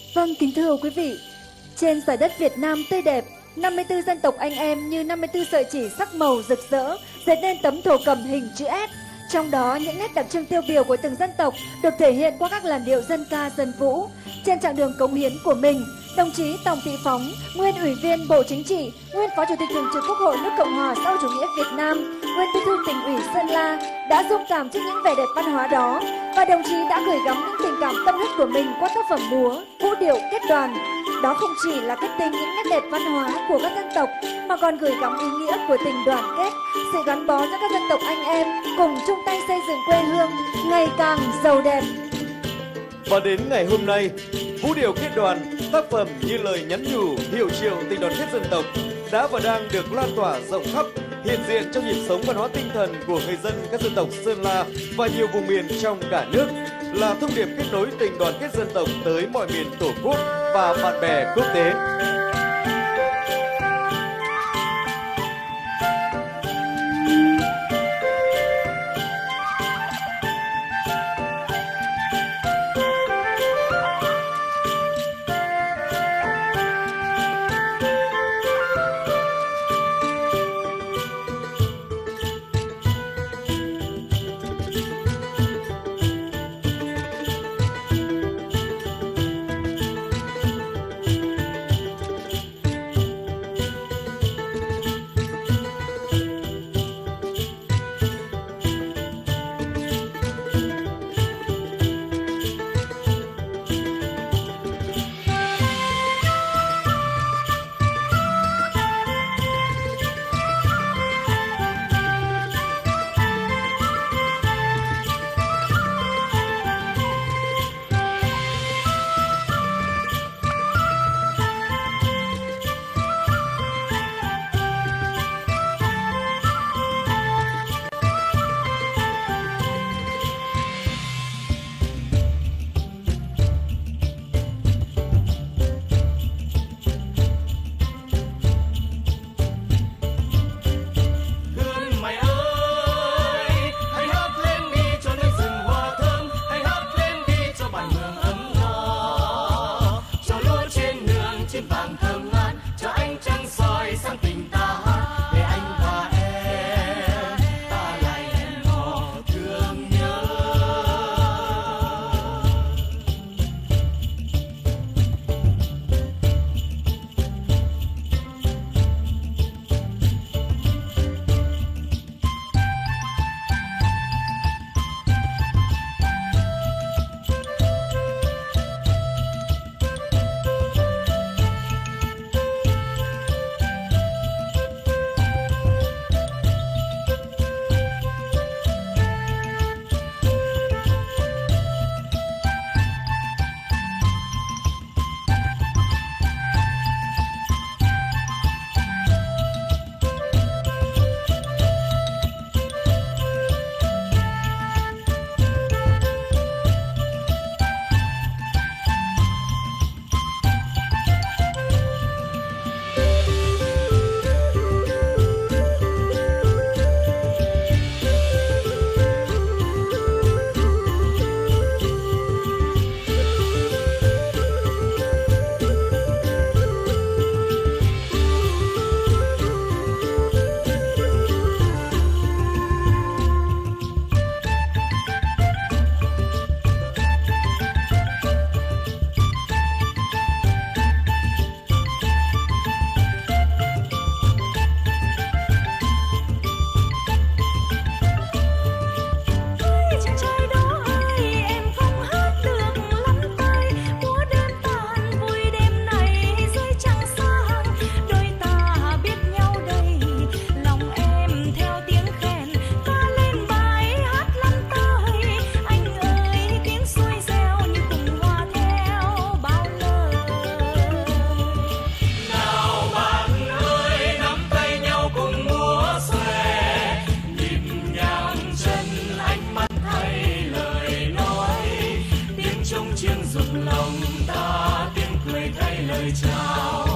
Vâng, kính thưa quý vị, trên giải đất Việt Nam tươi đẹp, 54 dân tộc anh em như 54 sợi chỉ sắc màu rực rỡ, dệt nên tấm thổ cẩm hình chữ S. Trong đó, những nét đặc trưng tiêu biểu của từng dân tộc được thể hiện qua các làn điệu dân ca dân vũ. Trên chặng đường cống hiến của mình, đồng chí Tòng Thị Phóng, nguyên Ủy viên Bộ Chính trị, nguyên Phó Chủ tịch Thường trực Quốc hội nước Cộng hòa xã hội chủ nghĩa Việt Nam, nguyên Bí thư Tỉnh ủy Sơn La đã dũng cảm trước những vẻ đẹp văn hóa đó, và đồng chí đã gửi gắm những tình cảm tâm huyết của mình qua tác phẩm múa, vũ điệu kết đoàn. Đó không chỉ là kết tinh những nét đẹp văn hóa của các dân tộc, mà còn gửi gắm ý nghĩa của tình đoàn kết, sự gắn bó giữa các dân tộc anh em cùng chung tay xây dựng quê hương ngày càng giàu đẹp. Và đến ngày hôm nay, vũ điệu kết đoàn, tác phẩm như lời nhắn nhủ, hiệu triệu tình đoàn kết dân tộc đã và đang được lan tỏa rộng khắp, hiện diện trong nhịp sống văn hóa tinh thần của người dân các dân tộc Sơn La và nhiều vùng miền trong cả nước, là thông điệp kết nối tình đoàn kết dân tộc tới mọi miền Tổ quốc và bạn bè quốc tế. Rung lòng ta tiếng cười thay lời chào.